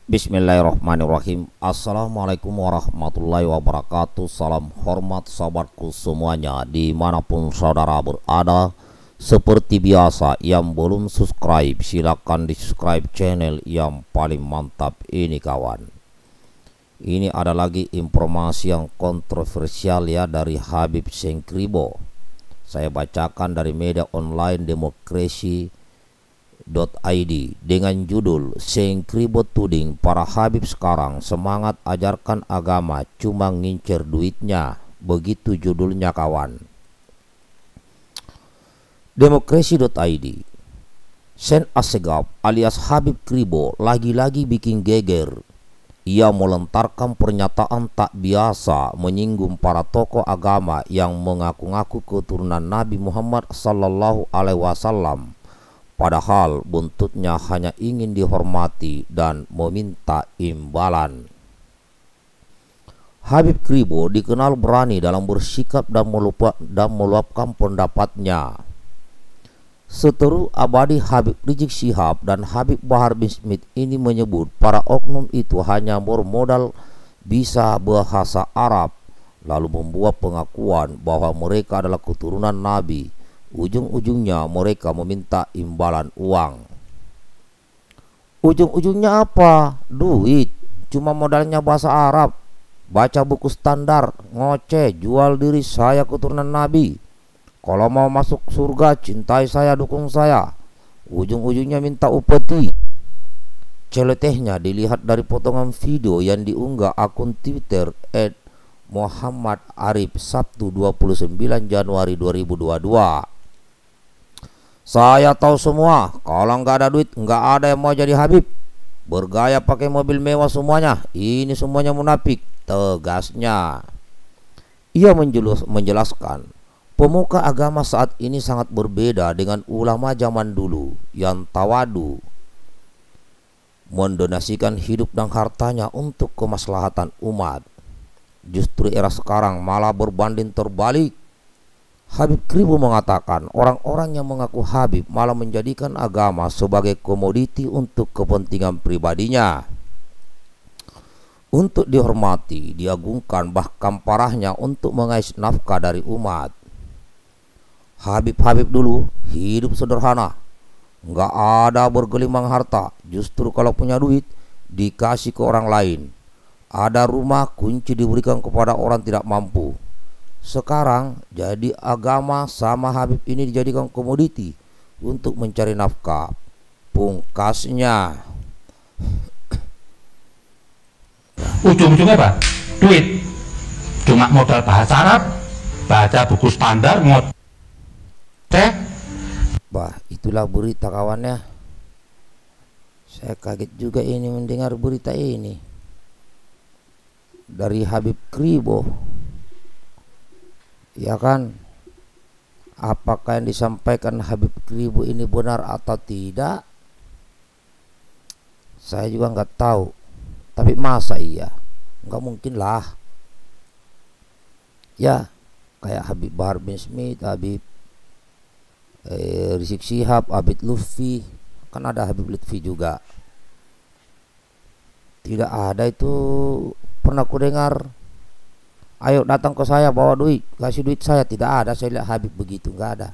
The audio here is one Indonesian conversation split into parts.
Bismillahirrahmanirrahim. Assalamualaikum warahmatullahi wabarakatuh. Salam hormat sahabatku semuanya dimanapun saudara berada. Seperti biasa, yang belum subscribe silakan di subscribe channel yang paling mantap ini kawan. Ini ada lagi informasi yang kontroversial ya dari Habib Sengkribo. Saya bacakan dari media online Demokrasi .id dengan judul Sengkribo tuding para Habib sekarang semangat ajarkan agama cuma ngincer duitnya. Begitu judulnya kawan. Demokrasi.id, Sen Assegaf alias Habib Kribo lagi-lagi bikin geger. Ia melontarkan pernyataan tak biasa menyinggung para tokoh agama yang mengaku-ngaku keturunan Nabi Muhammad SAW. Padahal buntutnya hanya ingin dihormati dan meminta imbalan. Habib Kribo dikenal berani dalam bersikap dan meluapkan pendapatnya. Seteru abadi Habib Rizik Syihab dan Habib Bahar bin Smith ini menyebut para oknum itu hanya bermodal bisa bahasa Arab, lalu membuat pengakuan bahwa mereka adalah keturunan Nabi. Ujung-ujungnya mereka meminta imbalan uang. Ujung-ujungnya apa? Duit. Cuma modalnya bahasa Arab, baca buku standar, ngoceh, jual diri saya keturunan Nabi. Kalau mau masuk surga, cintai saya, dukung saya. Ujung-ujungnya minta upeti. Celetehnya dilihat dari potongan video yang diunggah akun Twitter @Muhammad Arif Sabtu 29 Januari 2022. Saya tahu semua, kalau nggak ada duit nggak ada yang mau jadi Habib. Bergaya pakai mobil mewah semuanya, ini semuanya munafik, tegasnya. Ia menjelaskan, pemuka agama saat ini sangat berbeda dengan ulama zaman dulu yang tawadu, mendonasikan hidup dan hartanya untuk kemaslahatan umat. Justru era sekarang malah berbanding terbalik. Habib Kribo mengatakan orang-orang yang mengaku Habib malah menjadikan agama sebagai komoditi untuk kepentingan pribadinya, untuk dihormati, diagungkan, bahkan parahnya untuk mengais nafkah dari umat. Habib-habib dulu hidup sederhana, nggak ada bergelimang harta. Justru kalau punya duit dikasih ke orang lain. Ada rumah kunci diberikan kepada orang tidak mampu. Sekarang jadi agama sama Habib ini dijadikan komoditi untuk mencari nafkah. Pungkasnya, ujung-ujungnya apa? Duit. Cuma modal bahasa Arab, baca buku standar, ngoceh. bah, itulah berita kawannya. Saya kaget juga ini mendengar berita ini dari Habib Kribo. Ya kan, apakah yang disampaikan Habib Kribo ini benar atau tidak? Saya juga nggak tahu. Tapi masa iya? Nggak mungkin lah. Ya, kayak Habib Bahar bin Smith, Habib Rizik Syihab, Habib Lutfi, kan ada Habib Lutfi juga. Tidak ada itu pernah ku dengar. Ayo datang ke saya bawa duit, kasih duit saya. Tidak ada, saya lihat Habib begitu, nggak ada.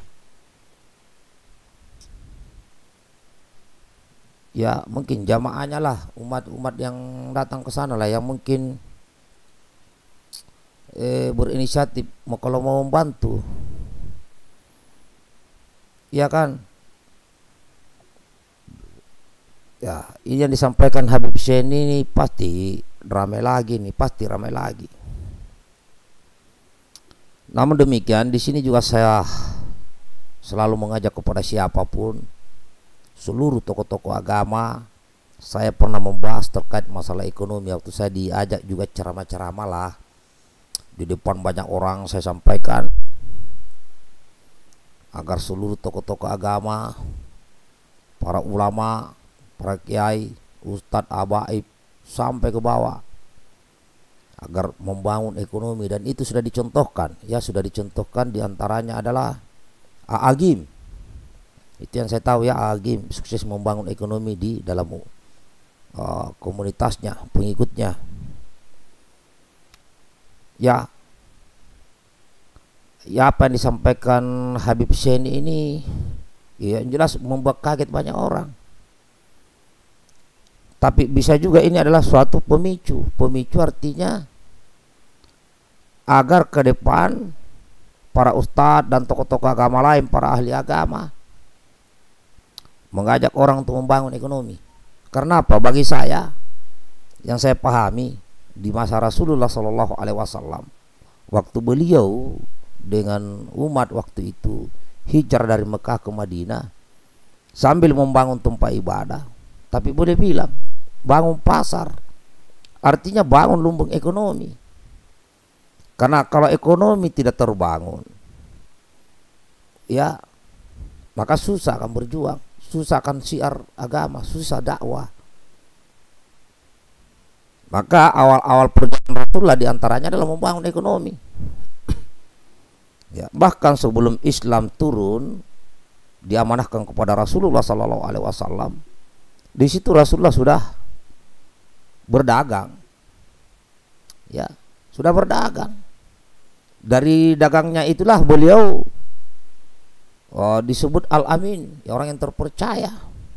Ya mungkin jamaahnya lah, umat-umat yang datang ke sana lah yang mungkin berinisiatif kalau mau membantu. Ya kan? Ya, ini yang disampaikan Habib Sen ini pasti ramai lagi nih, pasti ramai lagi. Namun demikian, di sini juga saya selalu mengajak kepada siapapun, seluruh tokoh-tokoh agama. Saya pernah membahas terkait masalah ekonomi waktu saya diajak juga ceramah-ceramah lah di depan banyak orang. Saya sampaikan agar seluruh tokoh-tokoh agama, para ulama, para kiai, ustadz, abaib sampai ke bawah agar membangun ekonomi, dan itu sudah dicontohkan. Ya, sudah dicontohkan, diantaranya adalah Agim. Itu yang saya tahu ya, Agim sukses membangun ekonomi di dalam komunitasnya, pengikutnya. Ya, apa yang disampaikan Habib Syekh ini ya jelas membuat kaget banyak orang. Tapi bisa juga ini adalah suatu pemicu. Pemicu artinya agar ke depan para ustadz dan tokoh-tokoh agama lain, para ahli agama, mengajak orang untuk membangun ekonomi. Karena apa? Bagi saya, yang saya pahami di masa Rasulullah Shallallahu Alaihi Wasallam, waktu beliau dengan umat waktu itu hijrah dari Mekah ke Madinah sambil membangun tempat ibadah, tapi boleh bilang bangun pasar, artinya bangun lumbung ekonomi. Karena kalau ekonomi tidak terbangun, ya maka susah akan berjuang, susah akan syiar agama, susah dakwah. Maka awal-awal perjalanan Rasulullah diantaranya adalah membangun ekonomi. Ya, bahkan sebelum Islam turun, diamanahkan kepada Rasulullah Sallallahu Alaihi Wasallam. Di situ Rasulullah sudah berdagang, ya, sudah berdagang. Dari dagangnya itulah beliau disebut Al-Amin, ya, orang yang terpercaya.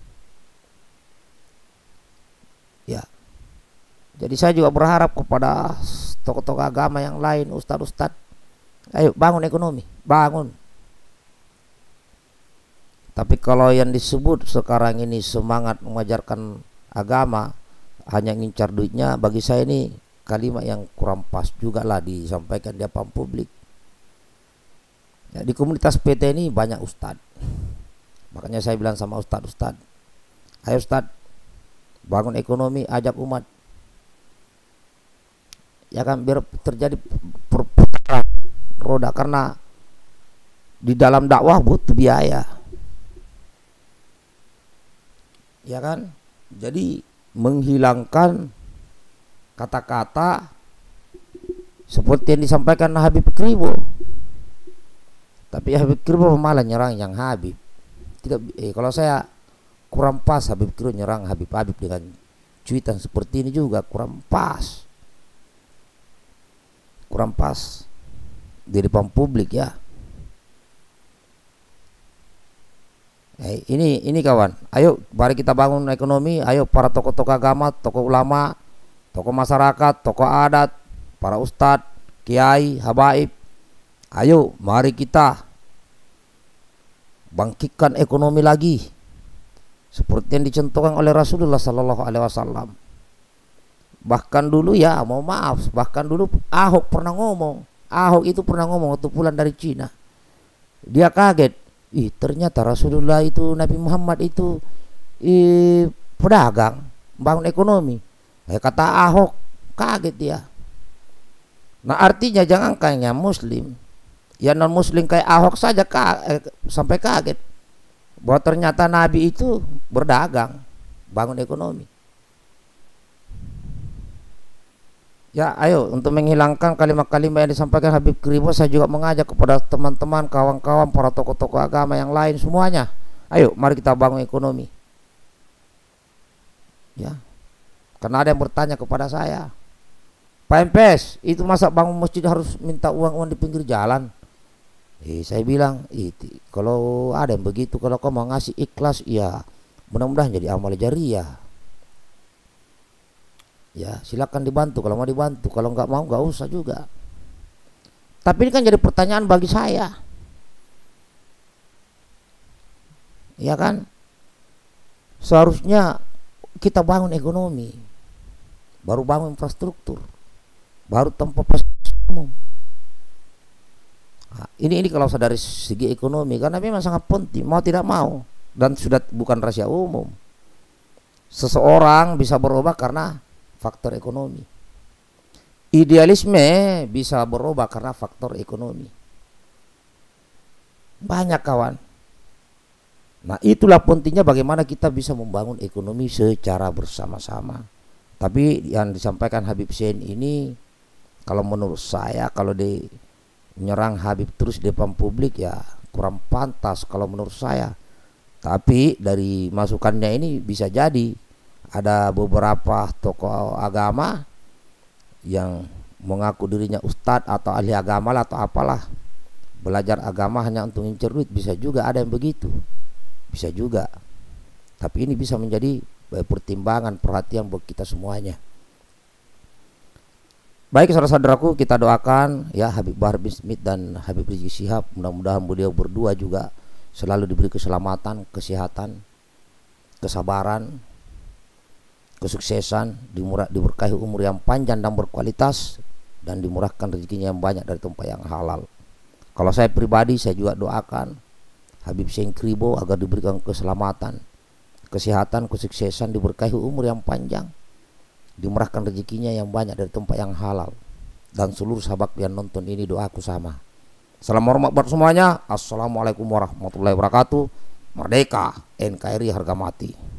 Ya, jadi saya juga berharap kepada tokoh-tokoh agama yang lain, ustadz-ustadz, ayo bangun ekonomi, bangun. Tapi kalau yang disebut sekarang ini semangat mengajarkan agama hanya ngincar duitnya, bagi saya ini kalimat yang kurang pas juga lah disampaikan di depan publik. Ya, di komunitas PT ini banyak ustadz, makanya saya bilang sama ustadz, ayo ustadz, bangun ekonomi, ajak umat, ya kan, biar terjadi perputaran roda. Karena di dalam dakwah butuh biaya, ya kan. Jadi menghilangkan kata-kata seperti yang disampaikan Habib Kribo. Tapi Habib Kribo malah nyerang yang Habib. Tidak, kalau saya kurang pas Habib Kribo nyerang Habib dengan cuitan seperti ini juga kurang pas. Kurang pas di depan publik, ya. Ini kawan, ayo mari kita bangun ekonomi. Ayo para tokoh-tokoh agama, tokoh ulama, tokoh masyarakat, tokoh adat, para ustadz, kiai, habaib, ayo mari kita bangkitkan ekonomi lagi seperti yang dicontohkan oleh Rasulullah Sallallahu Alaihi Wasallam. Bahkan dulu, ya, mau maaf, bahkan dulu Ahok pernah ngomong. Ahok itu pernah ngomong waktu pulang dari Cina. Dia kaget, ternyata Rasulullah itu, Nabi Muhammad itu pedagang, bangun ekonomi. Kata Ahok, kaget dia. Nah, artinya jangankan yang muslim, ya non muslim kayak Ahok saja sampai kaget bahwa ternyata Nabi itu berdagang, bangun ekonomi. Ya, ayo untuk menghilangkan kalimat-kalimat yang disampaikan Habib Kribo, saya juga mengajak kepada teman-teman, kawan-kawan, para tokoh-tokoh agama yang lain semuanya, ayo mari kita bangun ekonomi. Ya, karena ada yang bertanya kepada saya, Pak MPS, itu masa bangun masjid harus minta uang-uang di pinggir jalan? Saya bilang, kalau ada yang begitu, kalau kau mau ngasih ikhlas, ya mudah-mudahan jadi amal jariah. Ya, silakan dibantu kalau mau dibantu, kalau nggak mau nggak usah juga. Tapi ini kan jadi pertanyaan bagi saya, ya kan. Seharusnya kita bangun ekonomi, baru bangun infrastruktur, baru tempat fasilitas umum. Nah, ini kalau dari segi ekonomi, karena memang sangat penting, mau tidak mau, dan sudah bukan rahasia umum. Seseorang bisa berubah karena faktor ekonomi. Idealisme bisa berubah karena faktor ekonomi. Banyak kawan. Nah, itulah pentingnya bagaimana kita bisa membangun ekonomi secara bersama-sama. Tapi yang disampaikan Habib Syekh ini, kalau menurut saya, kalau menyerang Habib terus di depan publik, ya kurang pantas kalau menurut saya. Tapi dari masukannya ini bisa jadi ada beberapa tokoh agama yang mengaku dirinya ustadz atau ahli agama lah atau apalah, belajar agama hanya untuk ngincer duit. Bisa juga ada yang begitu, bisa juga. Tapi ini bisa menjadi pertimbangan, perhatian buat kita semuanya. Baik saudara-saudaraku, kita doakan ya Habib Bahar bin Smith dan Habib Rizik Syihab, mudah-mudahan beliau berdua juga selalu diberi keselamatan, kesehatan, kesabaran, kesuksesan, diberkahi umur yang panjang dan berkualitas, dan dimurahkan rezekinya yang banyak dari tempat yang halal. Kalau saya pribadi, saya juga doakan Habib Syekh Kribo agar diberikan keselamatan, kesehatan, kesuksesan, diberkahi umur yang panjang, dimurahkan rezekinya yang banyak dari tempat yang halal. Dan seluruh sahabat yang nonton ini, doaku sama. Salam hormat buat semuanya. Assalamualaikum warahmatullahi wabarakatuh. Merdeka, NKRI harga mati.